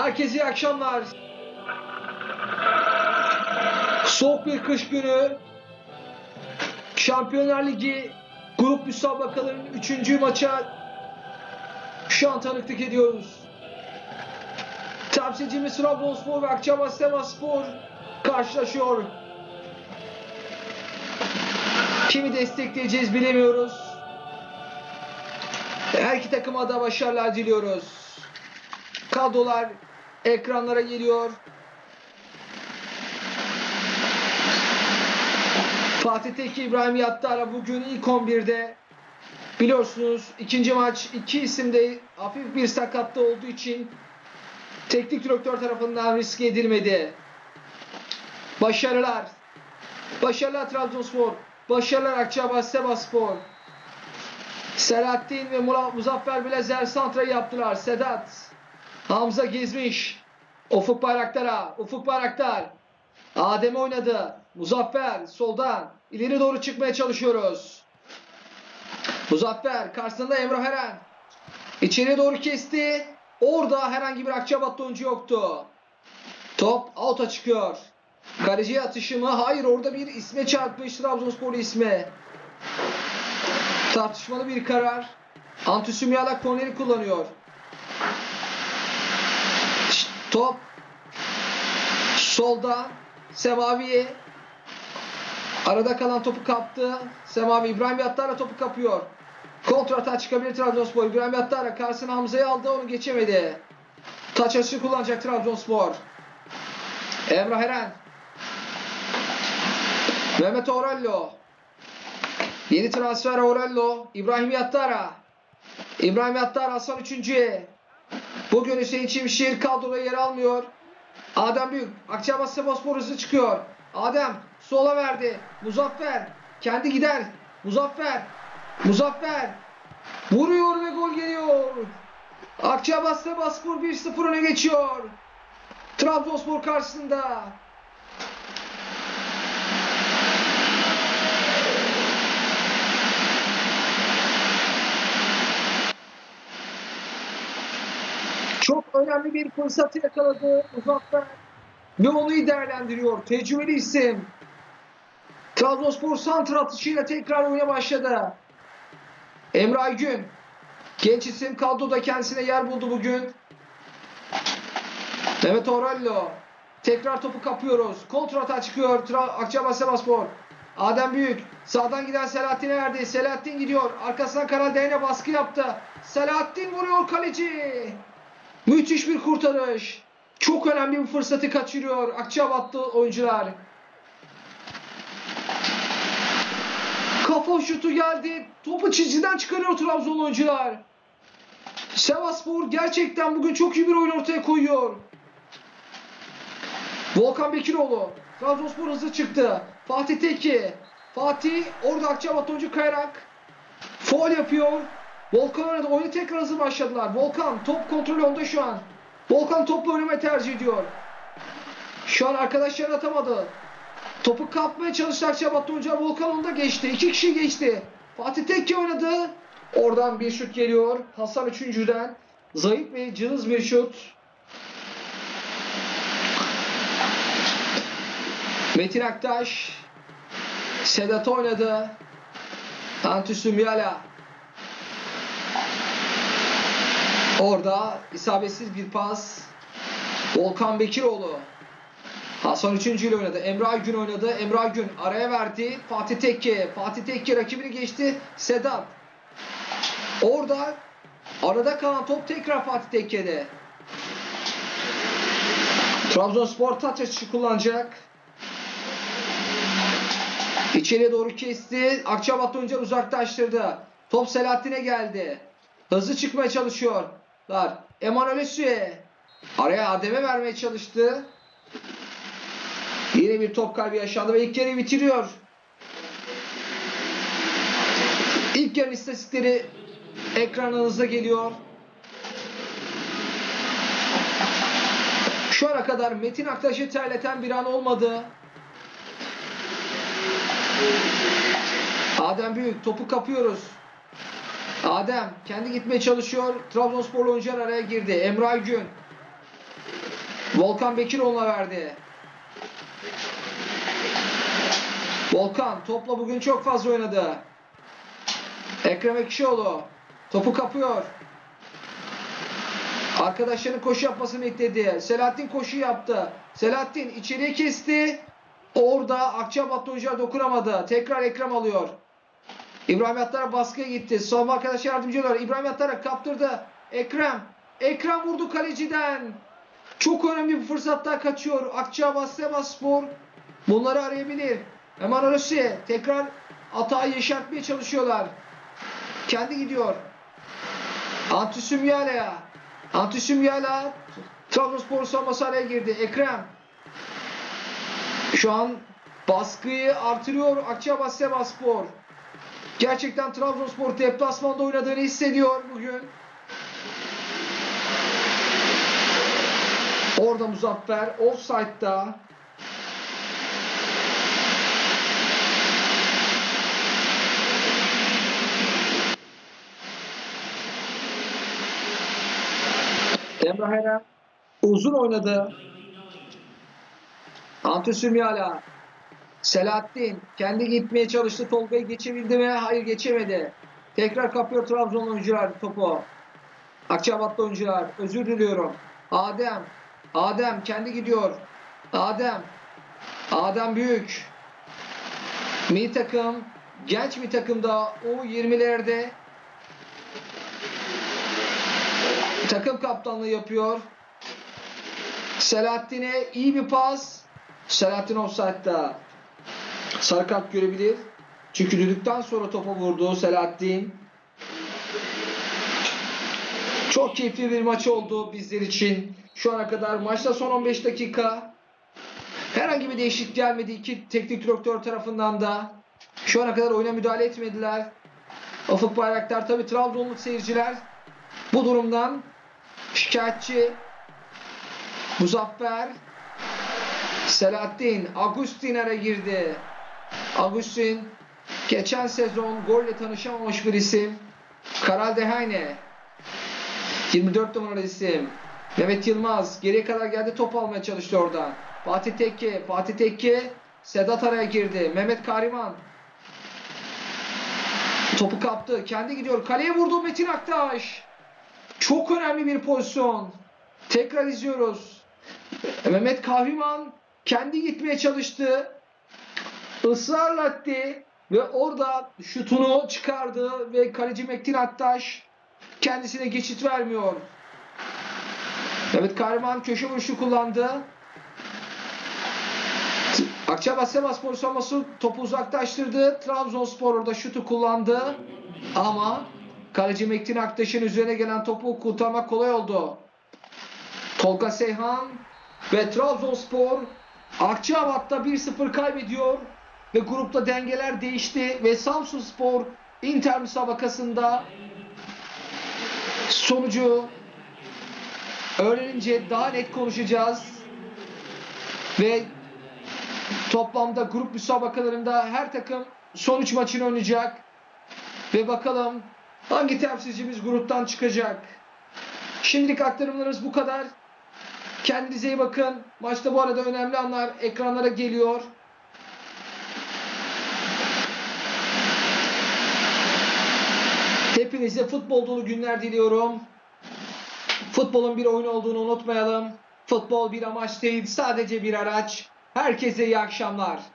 Herkese iyi akşamlar. Soğuk bir kış günü Şampiyonlar Ligi grup müsabakalarının 3. maça şu an tanıklık ediyoruz. Temsilcimiz Trabzonspor ve Akçabatspor karşılaşıyor. Kimi destekleyeceğiz bilemiyoruz. Her iki takıma da başarılar diliyoruz. Kadrolar ekranlara geliyor. Fatih Tekke, İbrahim Yattara bugün ilk 11'de. Biliyorsunuz ikinci maç iki isimde hafif bir sakatlığı olduğu için teknik direktör tarafından riske edilmedi. Başarılar. Başarılar Trabzonspor. Başarılar Akçabatspor. Selahattin ve Muzaffer Bilezer santrayı yaptılar. Sedat. Hamza gezmiş. Ufuk Bayraktar. Adem oynadı. Muzaffer soldan. İleri doğru çıkmaya çalışıyoruz. Muzaffer karşısında Emrah Eren. İçeriye doğru kesti. Orada herhangi bir Akçabatlı oyuncu yoktu. Top out'a çıkıyor. Kaleciye atışı mı? Hayır, orada bir isme çarpmış, Trabzonsporlu isme. Tartışmalı bir karar. Antü Müyala korneri kullanıyor. Top solda Semavi'ye. Arada kalan topu kaptı. Semavi, İbrahim Yattara topu kapıyor. Kontrata çıkabilir Trabzonspor. İbrahim Yattara karşısına Hamza'yı aldı, onu geçemedi. Taç açısı kullanacak Trabzonspor. Emrah Eren. Mehmet Aurelio. Yeni transfer Aurelio. İbrahim Yattara. Hasan 3. Bugün Hüseyin Çimşir kadroda yer almıyor. Adem Büyük. Akçabatspor hızlı çıkıyor. Adem sola verdi. Muzaffer. Kendi gider. Muzaffer. Vuruyor ve gol geliyor. Akçabatspor 1-0 öne geçiyor. Trabzonspor karşısında. Çok önemli bir fırsatı yakaladı Muzaffer ve onu iyi değerlendiriyor. Tecrübeli isim. Trabzonspor santra atışıyla tekrar oyuna başladı. Emrah Gün. Genç isim kadroda kendisine yer buldu bugün. Mehmet Aurelio. Tekrar topu kapıyoruz. Kontrata çıkıyor Akçabatspor. Adem Büyük. Sağdan giden Selahattin'e verdi. Selahattin gidiyor. Arkasından Karal Değne baskı yaptı. Selahattin vuruyor, kaleci. Müthiş bir kurtarış. Çok önemli bir fırsatı kaçırıyor Akçabatlı oyuncular. Kafa şutu geldi. Topu çizgiden çıkarıyor Trabzon oyuncular. Sivasspor gerçekten bugün çok iyi bir oyun ortaya koyuyor. Volkan Bekiroğlu. Trabzonspor hızlı çıktı. Fatih Tekke. Orada Akçabat oyuncu kayarak faul yapıyor. Volkan oynadı. Oyunu tekrar hızlı başladılar. Volkan top kontrolü onda şu an. Volkan topla oynamayı tercih ediyor. Şu an arkadaşlarını atamadı. Topu kapmaya çalıştı Akçabat oyuncular. Volkan onda geçti. 2 kişi geçti. Fatih Tekke oynadı. Oradan bir şut geliyor. Hasan 3.'den. Zayıf ve cılız bir şut. Metin Aktaş. Sedat oynadı. Antü Müyala. Orada isabetsiz bir pas. Volkan Bekiroğlu. Hasan 3. ile oynadı. Emrah Gün oynadı. Emrah Gün araya verdi. Fatih Tekke rakibini geçti. Sedat. Orada arada kalan top tekrar Fatih Tekke'de. Trabzonspor taç açışı kullanacak. İçeriye doğru kesti. Akçabat oyuncular uzaklaştırdı. Top Selahattin'e geldi. Hızlı çıkmaya çalışıyorlar. Emanuel Esüye. Araya Adem'e vermeye çalıştı. Yine bir top kaybı yaşandı ve ilk yarıyı bitiriyor. İlk yarı istatistikleri ekranınıza geliyor. Şu ana kadar Metin Aktaş'ı terleten bir an olmadı. Adem Büyük, topu kapıyoruz. Adem kendi gitmeye çalışıyor. Trabzonspor oyuncular araya girdi. Emrah Gün. Volkan Bekiroğlu'na verdi. Volkan topla bugün çok fazla oynadı. Ekrem Ekşioğlu topu kapıyor. Arkadaşlarının koşu yapmasını bekledi. Selahattin koşu yaptı. Selahattin içeriye kesti. Orada Akçabat'ta oyuncular dokunamadı. Tekrar Ekrem alıyor. İbrahim Yattar'a baskıya gitti. Savunma arkadaşı yardımcı oluyor. İbrahim Yattar'a kaptırdı. Ekrem. Ekrem vurdu kaleciden. Çok önemli bir fırsattan kaçıyor. Akçabat-Sivasspor bunları arayabilir. Hemen Arası tekrar hatayı yeşertmeye çalışıyorlar. Kendi gidiyor. Antisümyala'ya. Antisümyala Trabzonspor savunması araya girdi. Ekrem. Şu an baskıyı artırıyor Akçabat-Sivasspor. Gerçekten Trabzonspor deplasmanda oynadığını hissediyor bugün. Orada Muzaffer offside'da. Emrah Eren uzun oynadı. Antisümyala. Selahattin kendi gitmeye çalıştı. Tolga'yı geçebildi mi? Hayır, geçemedi. Tekrar kapıyor Trabzon oyuncular topu. Akçabat'ta oyuncular. Özür diliyorum. Adem. Adem kendi gidiyor. Adem. Adem Büyük. Milli takım. Genç bir takımda U20'lerde takım kaptanlığı yapıyor. Selahattin'e iyi bir pas. Selahattin offside'da. Sarı kart görebilir. Çünkü düdükten sonra topa vurdu Selahattin. Çok keyifli bir maç oldu bizler için. Şu ana kadar maçta son 15 dakika. Herhangi bir değişiklik gelmedi iki teknik direktör tarafından da. Şu ana kadar oyuna müdahale etmediler. Ufuk Bayraktar, tabii Trabzonlu seyirciler bu durumdan şikayetçi. Muzaffer. Selahattin. Agustin'e girdi. Agustin geçen sezon golle tanışamamış bir isim. Karal Dehane 24 numaralı isim. Mehmet Yılmaz geriye kadar geldi, top almaya çalıştı oradan. Fatih Tekke. Fatih Tekke. Sedat araya girdi. Mehmet Kahraman topu kaptı. Kendi gidiyor. Kaleye vurdu Metin Aktaş. Çok önemli bir pozisyon. Tekrar izliyoruz. Mehmet Kahraman kendi gitmeye çalıştı. Israrla etti ve orada şutunu çıkardı ve kaleci Metin Aktaş kendisine geçit vermiyor. Mehmet Kahraman köşe vuruşu kullandı. Akçabat-Sivasspor savunması topu uzaklaştırdı. Trabzonspor orada şutu kullandı. Ama kaleci Metin Aktaş'ın üzerine gelen topu kurtarmak kolay oldu. Tolga Seyhan ve Trabzonspor Akçabat'ta 1-0 kaybediyor ve grupta dengeler değişti ve Samsunspor Inter müsabakasında sonucu öğrenince daha net konuşacağız ve toplamda grup müsabakalarında her takım son 3 maçını oynayacak ve bakalım hangi temsilcimiz gruptan çıkacak. Şimdilik aktarımlarımız bu kadar. Kendinize iyi bakın. Maçta bu arada önemli anlar ekranlara geliyor. Hepinize futbol dolu günler diliyorum. Futbolun bir oyun olduğunu unutmayalım. Futbol bir amaç değil, sadece bir araç. Herkese iyi akşamlar.